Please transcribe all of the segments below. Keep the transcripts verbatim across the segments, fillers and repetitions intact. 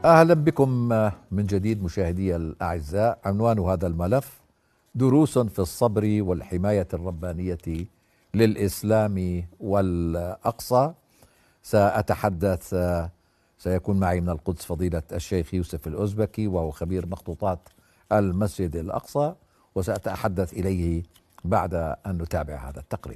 أهلا بكم من جديد مشاهدي الأعزاء. عنوان هذا الملف: دروس في الصبر والحماية الربانية للإسلام والأقصى. سأتحدث سيكون معي من القدس فضيلة الشيخ يوسف الأزبكي، وهو خبير مخطوطات المسجد الأقصى، وسأتحدث إليه بعد أن نتابع هذا التقرير.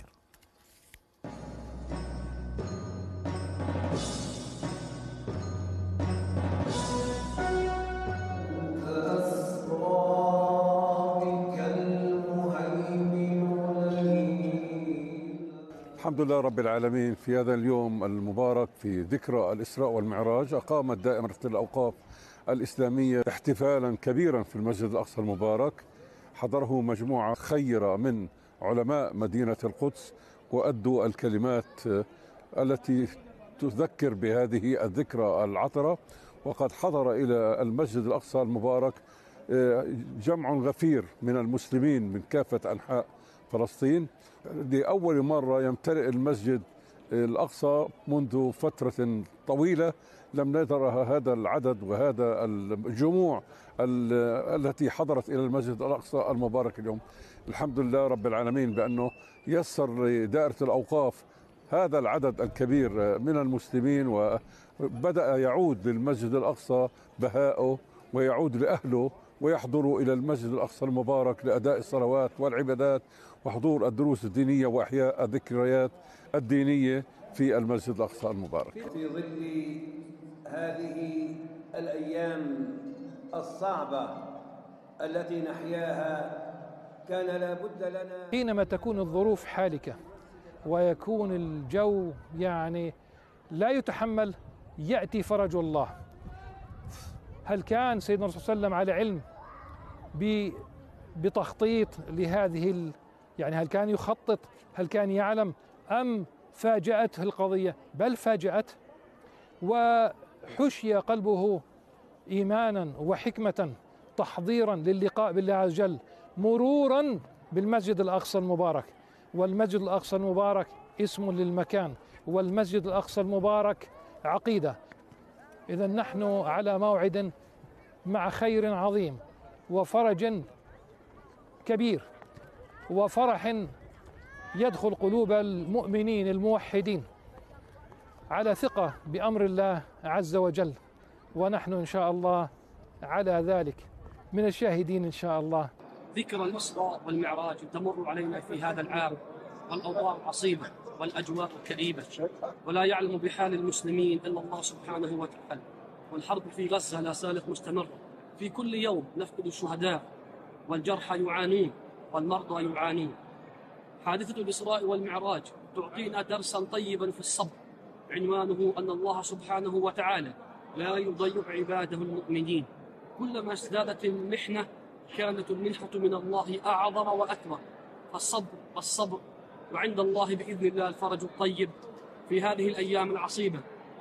الحمد لله رب العالمين. في هذا اليوم المبارك في ذكرى الإسراء والمعراج، أقامت دائرة الأوقاف الإسلامية احتفالا كبيرا في المسجد الأقصى المبارك. حضره مجموعة خيرة من علماء مدينة القدس، وأدوا الكلمات التي تذكر بهذه الذكرى العطرة. وقد حضر إلى المسجد الأقصى المبارك جمع غفير من المسلمين من كافة أنحاء فلسطين. لأول مرة يمتلئ المسجد الأقصى منذ فترة طويلة، لم نرى هذا العدد وهذا الجموع التي حضرت إلى المسجد الأقصى المبارك اليوم. الحمد لله رب العالمين بأنه يسر لدائرة الأوقاف هذا العدد الكبير من المسلمين، وبدأ يعود للمسجد الأقصى بهاؤه ويعود لأهله، ويحضروا إلى المسجد الأقصى المبارك لأداء الصلوات والعبادات وحضور الدروس الدينية وإحياء الذكريات الدينية في المسجد الأقصى المبارك. في ظل هذه الأيام الصعبة التي نحياها كان لابد لنا، حينما تكون الظروف حالكة ويكون الجو يعني لا يتحمل، يأتي فرج الله. هل كان سيدنا الرسول صلى الله عليه وسلم على علم بتخطيط لهذه ال... يعني هل كان يخطط؟ هل كان يعلم؟ أم فاجأته القضية؟ بل فاجأته، وحشي قلبه إيمانا وحكمة تحضيرا للقاء بالله عز وجل، مرورا بالمسجد الأقصى المبارك. والمسجد الأقصى المبارك اسم للمكان، والمسجد الأقصى المبارك عقيدة. إذا نحن على موعد مع خير عظيم وفرج كبير وفرح يدخل قلوب المؤمنين الموحدين على ثقة بأمر الله عز وجل، ونحن إن شاء الله على ذلك من الشاهدين إن شاء الله. ذكرى الإسراء والمعراج تمر علينا في هذا العام، والأوضاع عصيبة والأجواء كئيبة، ولا يعلم بحال المسلمين إلا الله سبحانه وتعالى. والحرب في غزة لا زالت مستمرة، في كل يوم نفقد الشهداء، والجرحى يعانون، والمرضى يعانون. حادثة الإسراء والمعراج تعطينا درسا طيبا في الصبر، عنوانه أن الله سبحانه وتعالى لا يضيع عباده المؤمنين. كلما ازدادت المحنة كانت المنحة من الله أعظم وأكبر، فالصبر والصبر، وعند الله بإذن الله الفرج الطيب. في هذه الأيام العصيبة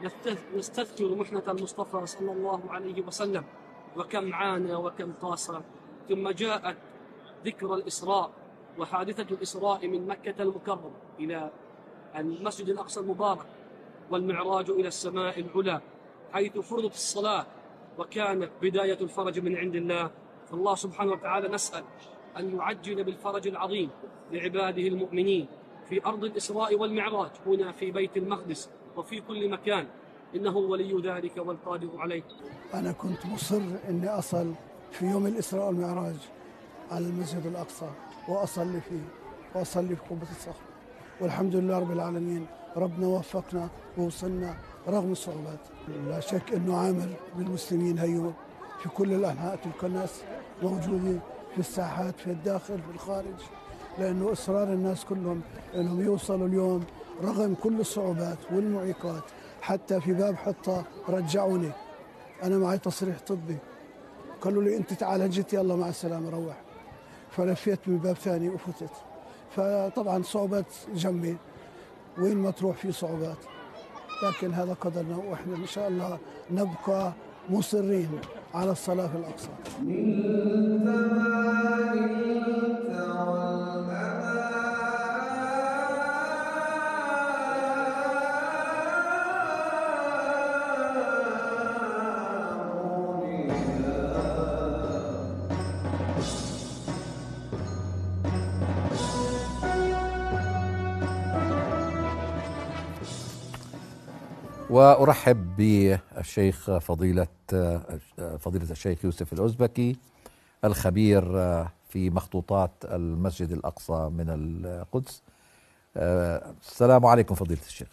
نستذكر محنة المصطفى صلى الله عليه وسلم، وكم عانى وكم قاسى. ثم جاءت ذكرى الإسراء وحادثة الإسراء من مكة المكرمة إلى المسجد الأقصى المبارك، والمعراج إلى السماء العلى حيث فرضت الصلاة، وكانت بداية الفرج من عند الله. فالله سبحانه وتعالى نسأل أن يعجل بالفرج العظيم لعباده المؤمنين في أرض الإسراء والمعراج، هنا في بيت المقدس وفي كل مكان، إنه ولي ذلك والقادر عليه. أنا كنت مصر أني أصل في يوم الإسراء والمعراج على المسجد الأقصى وأصلي فيه وأصلي في قبة الصخر، والحمد لله رب العالمين ربنا وفقنا ووصلنا رغم الصعوبات. لا شك أنه عامر بالمسلمين هيو في كل الأنحاء، تلك الناس موجودين في الساحات في الداخل في الخارج، لأنه إصرار الناس كلهم أنهم يوصلوا اليوم رغم كل الصعوبات والمعيقات. حتى في باب حطة رجعوني، أنا معي تصريح طبي، قالوا لي أنت تعال جيت يلا مع السلامة روح، فلفيت من باب ثاني وفتت. فطبعا صعوبات جنبي، وين ما تروح في صعوبات، لكن هذا قدرنا، وإحنا إن شاء الله نبقى مصرين على الصلاة في الأقصى. وأرحب بالشيخ فضيلة فضيلة الشيخ يوسف الأوزبكي الخبير في مخطوطات المسجد الأقصى من القدس. السلام عليكم فضيلة الشيخ.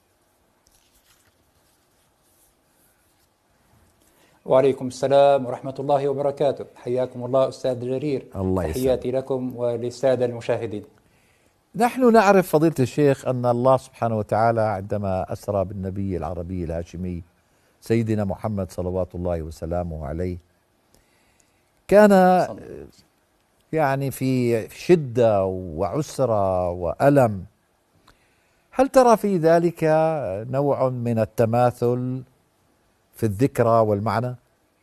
وعليكم السلام ورحمة الله وبركاته. حياكم الله أستاذ جرير. الله يسلمك. تحياتي لكم وللسادة المشاهدين. نحن نعرف فضيلة الشيخ أن الله سبحانه وتعالى عندما أسرى بالنبي العربي الهاشمي سيدنا محمد صلوات الله وسلامه عليه كان يعني في شدة وعسرة وألم. هل ترى في ذلك نوع من التماثل في الذكرى والمعنى؟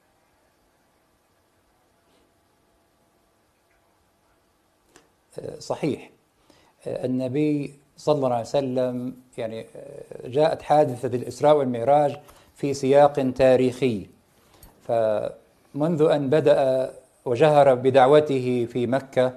صحيح. النبي صلى الله عليه وسلم يعني جاءت حادثة الإسراء والمعراج في سياق تاريخي، فمنذ أن بدأ وجهر بدعوته في مكة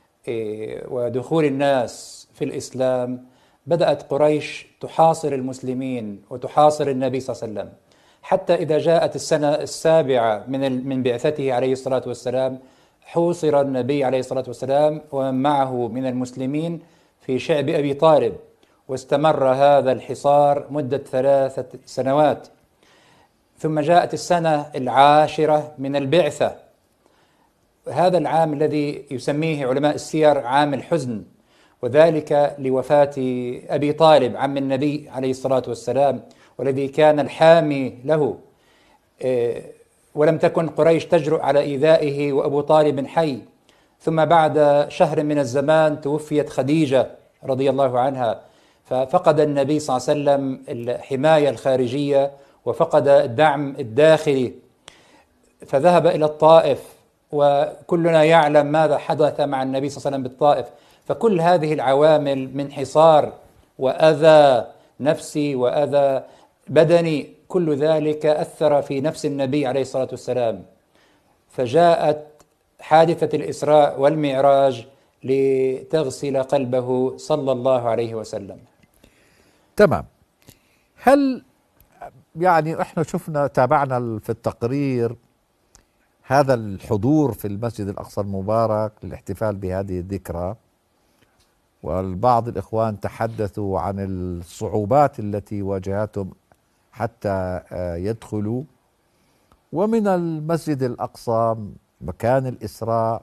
ودخول الناس في الإسلام بدأت قريش تحاصر المسلمين وتحاصر النبي صلى الله عليه وسلم، حتى إذا جاءت السنة السابعة من من بعثته عليه الصلاة والسلام حوصر النبي عليه الصلاة والسلام ومن معه من المسلمين في شعب أبي طالب، واستمر هذا الحصار مدة ثلاثة سنوات. ثم جاءت السنة العاشرة من البعثة، هذا العام الذي يسميه علماء السير عام الحزن، وذلك لوفاة أبي طالب عم النبي عليه الصلاة والسلام والذي كان الحامي له، ولم تكن قريش تجرؤ على إيذائه وأبو طالب حي. ثم بعد شهر من الزمان توفيت خديجة رضي الله عنها، ففقد النبي صلى الله عليه وسلم الحماية الخارجية وفقد الدعم الداخلي، فذهب إلى الطائف، وكلنا يعلم ماذا حدث مع النبي صلى الله عليه وسلم بالطائف. فكل هذه العوامل من حصار وأذى نفسي وأذى بدني، كل ذلك أثر في نفس النبي عليه الصلاة والسلام، فجاءت حادثة الإسراء والمعراج لتغسل قلبه صلى الله عليه وسلم. تمام. هل يعني احنا شفنا تابعنا في التقرير هذا الحضور في المسجد الأقصى المبارك للاحتفال بهذه الذكرى، والبعض الإخوان تحدثوا عن الصعوبات التي واجهتهم حتى يدخلوا، ومن المسجد الأقصى مكان الإسراء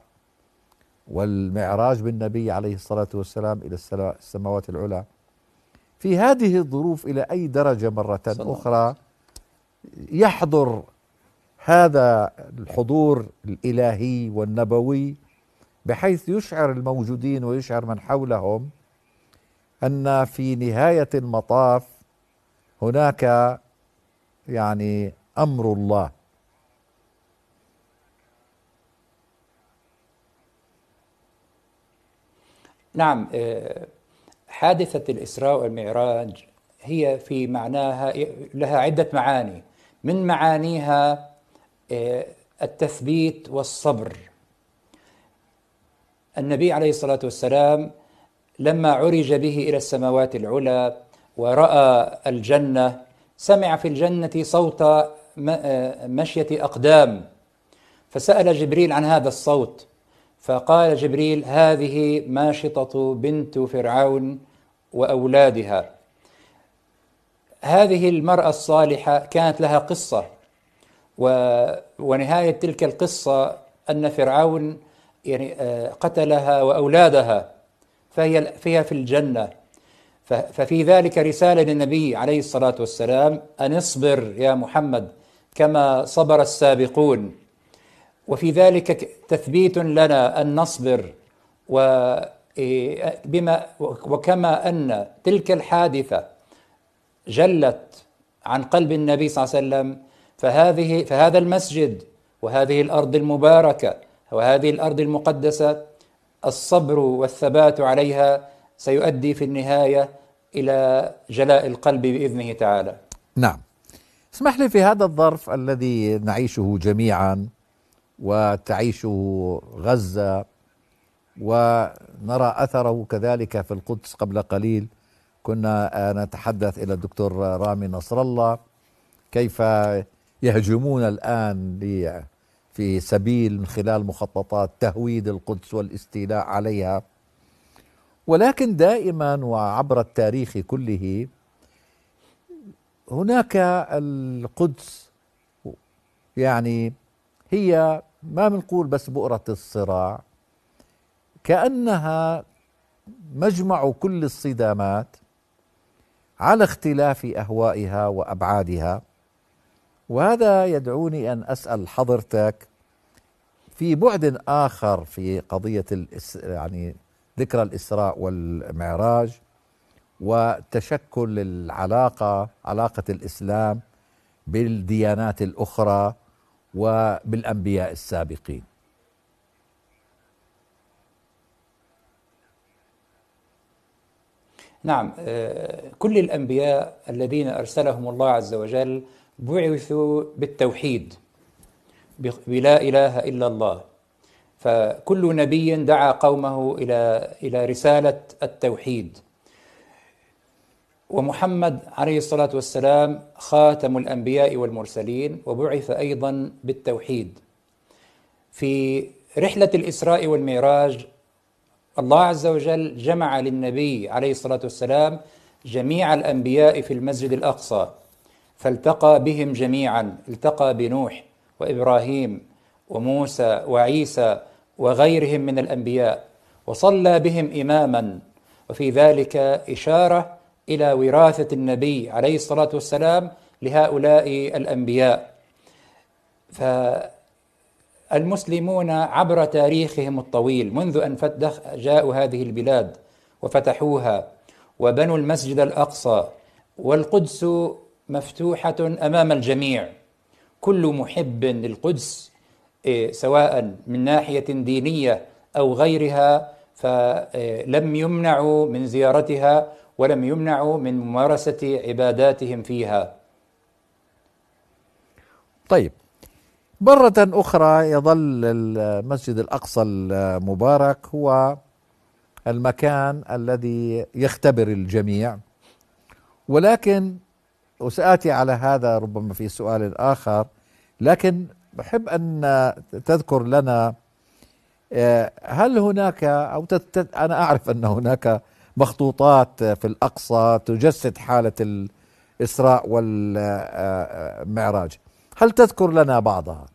والمعراج بالنبي عليه الصلاة والسلام إلى السماوات العلى. في هذه الظروف إلى أي درجة مرة أخرى يحضر هذا الحضور الإلهي والنبوي بحيث يشعر الموجودين ويشعر من حولهم أن في نهاية المطاف هناك يعني أمر الله؟ نعم، حادثة الإسراء والمعراج هي في معناها لها عدة معاني، من معانيها التثبيت والصبر. النبي عليه الصلاة والسلام لما عرج به إلى السماوات العلى ورأى الجنة سمع في الجنة صوت مشية أقدام، فسأل جبريل عن هذا الصوت، فقال جبريل: هذه ماشطة بنت فرعون وأولادها. هذه المرأة الصالحة كانت لها قصة، ونهاية تلك القصة أن فرعون يعني قتلها وأولادها، فهي فيها في الجنة. ففي ذلك رسالة للنبي عليه الصلاة والسلام أن اصبر يا محمد كما صبر السابقون، وفي ذلك تثبيت لنا أن نصبر، وبما وكما أن تلك الحادثة جلت عن قلب النبي صلى الله عليه وسلم، فهذه فهذا المسجد وهذه الأرض المباركة وهذه الأرض المقدسة الصبر والثبات عليها سيؤدي في النهاية إلى جلاء القلب بإذنه تعالى. نعم. اسمح لي في هذا الظرف الذي نعيشه جميعا وتعيشه غزة ونرى أثره كذلك في القدس قبل قليل، كنا نتحدث إلى الدكتور رامي نصر الله كيف يهجمون الآن في سبيل من خلال مخططات تهويد القدس والاستيلاء عليها، ولكن دائما وعبر التاريخ كله هناك القدس يعني هي ما بنقول بس بؤرة الصراع، كأنها مجمع كل الصدامات على اختلاف أهوائها وأبعادها. وهذا يدعوني أن أسأل حضرتك في بعد آخر في قضية يعني ذكرى الإسراء والمعراج وتشكل العلاقة علاقة الإسلام بالديانات الأخرى وبالأنبياء السابقين. نعم، كل الأنبياء الذين أرسلهم الله عز وجل بعثوا بالتوحيد، بلا إله إلا الله، فكل نبي دعا قومه إلى إلى رسالة التوحيد. ومحمد عليه الصلاة والسلام خاتم الأنبياء والمرسلين وبعث أيضا بالتوحيد. في رحلة الإسراء والمعراج الله عز وجل جمع للنبي عليه الصلاة والسلام جميع الأنبياء في المسجد الأقصى، فالتقى بهم جميعا، التقى بنوح وإبراهيم وموسى وعيسى وغيرهم من الأنبياء، وصلى بهم إماما، وفي ذلك إشارة إلى وراثة النبي عليه الصلاة والسلام لهؤلاء الأنبياء. فالمسلمون عبر تاريخهم الطويل منذ أن جاءوا هذه البلاد وفتحوها وبنوا المسجد الأقصى، والقدس مفتوحة أمام الجميع. كل محب للقدس سواء من ناحية دينية أو غيرها فلم يمنعوا من زيارتها ولم يمنعوا من ممارسة عباداتهم فيها. طيب، مرة أخرى يظل المسجد الأقصى المبارك هو المكان الذي يختبر الجميع، ولكن وسآتي على هذا ربما في سؤال آخر، لكن بحب أن تذكر لنا هل هناك أو تت... أنا أعرف أن هناك مخطوطات في الأقصى تجسد حالة الإسراء والمعراج، هل تذكر لنا بعضها؟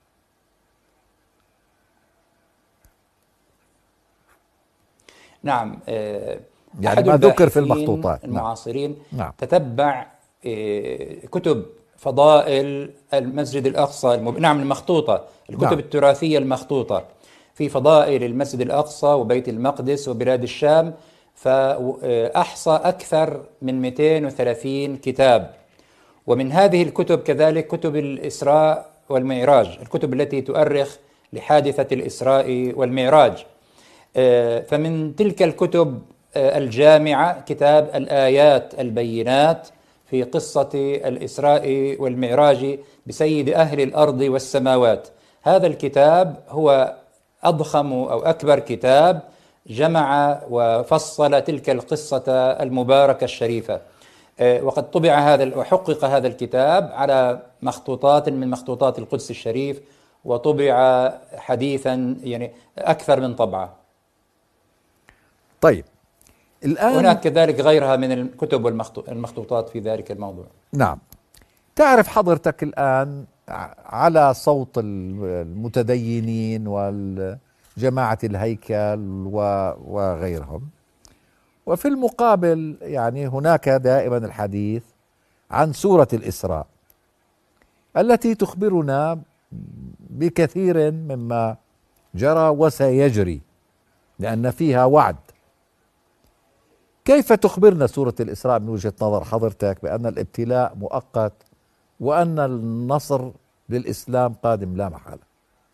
نعم، يعني ما ذكر في المخطوطات المعاصرين نعم. تتبع كتب فضائل المسجد الأقصى المب... نعم المخطوطة، الكتب نعم. التراثية المخطوطة في فضائل المسجد الأقصى وبيت المقدس وبلاد الشام، فأحصى أكثر من مئتين وثلاثين كتاب. ومن هذه الكتب كذلك كتب الإسراء والمعراج، الكتب التي تؤرخ لحادثة الإسراء والمعراج. فمن تلك الكتب الجامعة كتاب الآيات البينات في قصة الإسراء والمعراج بسيد أهل الأرض والسماوات. هذا الكتاب هو أضخم أو أكبر كتاب جمع وفصل تلك القصة المباركة الشريفة، وقد طبع هذا وحقق هذا الكتاب على مخطوطات من مخطوطات القدس الشريف، وطبع حديثا يعني أكثر من طبعة. طيب، الآن هناك كذلك غيرها من الكتب والمخطوطات في ذلك الموضوع. نعم، تعرف حضرتك الآن على صوت المتدينين والجماعة الهيكل وغيرهم، وفي المقابل يعني هناك دائما الحديث عن سورة الإسراء التي تخبرنا بكثير مما جرى وسيجري لأن فيها وعد. كيف تخبرنا سورة الإسراء من وجهة نظر حضرتك بأن الابتلاء مؤقت وأن النصر للإسلام قادم لا محالة؟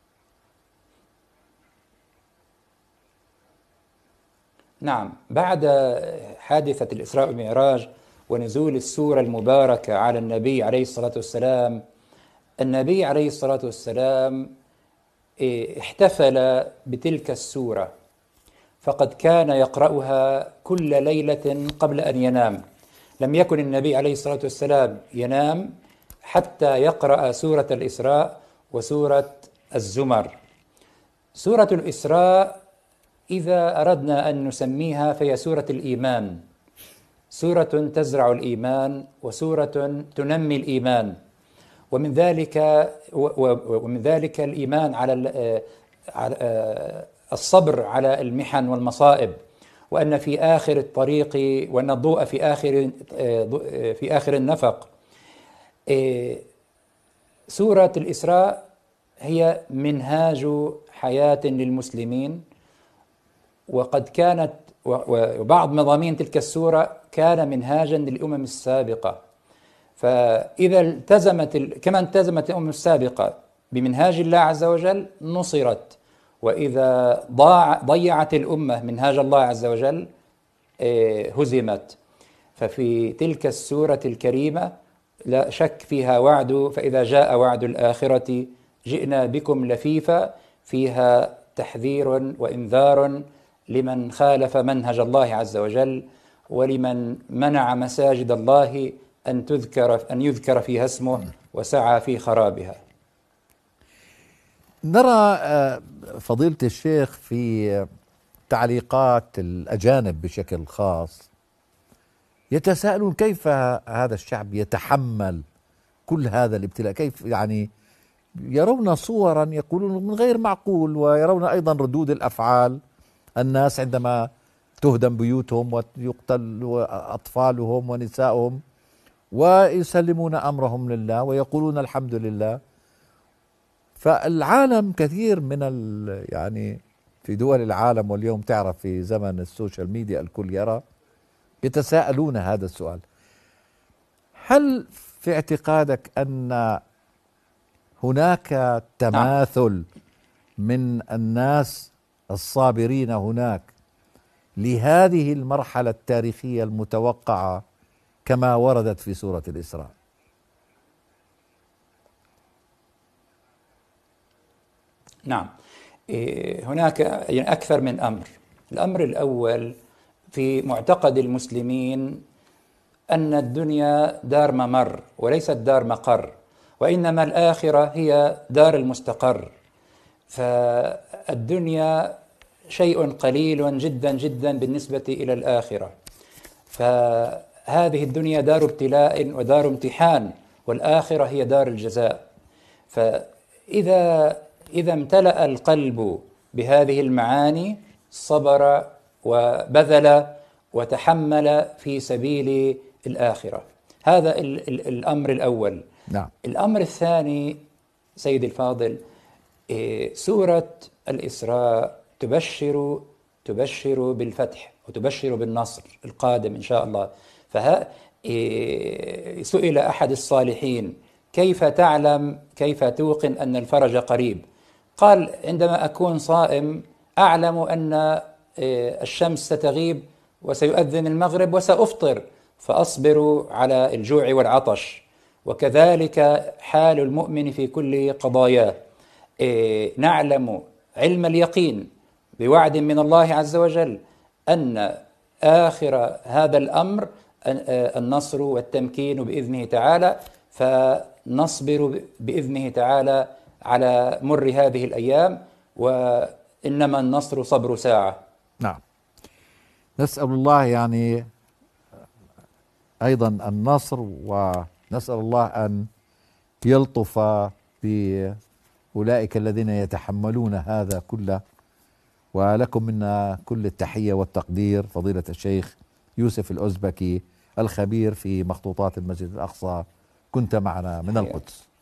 نعم، بعد حادثة الإسراء والمعراج ونزول السورة المباركة على النبي عليه الصلاة والسلام، النبي عليه الصلاة والسلام احتفل بتلك السورة، فقد كان يقرأها كل ليلة قبل أن ينام. لم يكن النبي عليه الصلاة والسلام ينام حتى يقرأ سورة الإسراء وسورة الزمر. سورة الإسراء إذا أردنا أن نسميها فهي سورة الإيمان، سورة تزرع الإيمان وسورة تنمي الإيمان، ومن ذلك ومن ذلك الإيمان على الصبر على المحن والمصائب، وأن في آخر الطريق وأن الضوء في آخر في آخر النفق. سورة الإسراء هي منهاج حياة للمسلمين، وقد كانت وبعض مضامين تلك السورة كان منهاجا للأمم السابقة، فإذا التزمت كما التزمت الأمم السابقة بمنهاج الله عز وجل نصرت، وإذا ضاع ضيعت الأمة منهاج الله عز وجل هزمت. ففي تلك السورة الكريمة لا شك فيها وعد، فإذا جاء وعد الآخرة جئنا بكم لفيفا، فيها تحذير وإنذار لمن خالف منهج الله عز وجل، ولمن منع مساجد الله أن تذكر أن يذكر فيها اسمه وسعى في خرابها. نرى فضيلة الشيخ في تعليقات الأجانب بشكل خاص يتساءلون كيف هذا الشعب يتحمل كل هذا الابتلاء، كيف يعني يرون صورا يقولون من غير معقول، ويرون أيضا ردود الأفعال الناس عندما تهدم بيوتهم ويقتل أطفالهم ونسائهم ويسلمون أمرهم لله ويقولون الحمد لله. فالعالم كثير من ال يعني في دول العالم، واليوم تعرف في زمن السوشيال ميديا الكل يرى، يتساءلون هذا السؤال: هل في اعتقادك أن هناك تماثل من الناس الصابرين هناك لهذه المرحلة التاريخية المتوقعة كما وردت في سورة الإسراء؟ نعم، هناك يعني أكثر من أمر. الأمر الأول في معتقد المسلمين أن الدنيا دار ممر وليست دار مقر، وإنما الآخرة هي دار المستقر. فالدنيا شيء قليل جدا جدا بالنسبة إلى الآخرة، فهذه الدنيا دار ابتلاء ودار امتحان، والآخرة هي دار الجزاء. فإذا إذا امتلأ القلب بهذه المعاني صبر وبذل وتحمل في سبيل الآخرة. هذا ال ال الأمر الأول. نعم. الأمر الثاني سيدي الفاضل، إيه سورة الإسراء تبشر تبشر بالفتح وتبشر بالنصر القادم إن شاء الله. فها إيه سئل أحد الصالحين: كيف تعلم كيف توقن أن الفرج قريب؟ قال: عندما أكون صائم أعلم أن الشمس ستغيب وسيؤذن المغرب وسأفطر، فأصبر على الجوع والعطش. وكذلك حال المؤمن في كل قضاياه. نعلم علم اليقين بوعد من الله عز وجل أن آخر هذا الأمر النصر والتمكين بإذنه تعالى، فنصبر بإذنه تعالى على مر هذه الأيام، وإنما النصر صبر ساعة. نعم، نسأل الله يعني أيضا النصر، ونسأل الله أن يلطف بأولئك الذين يتحملون هذا كله. ولكم منا كل التحية والتقدير فضيلة الشيخ يوسف الأزبكي الخبير في مخطوطات المسجد الأقصى، كنت معنا من القدس.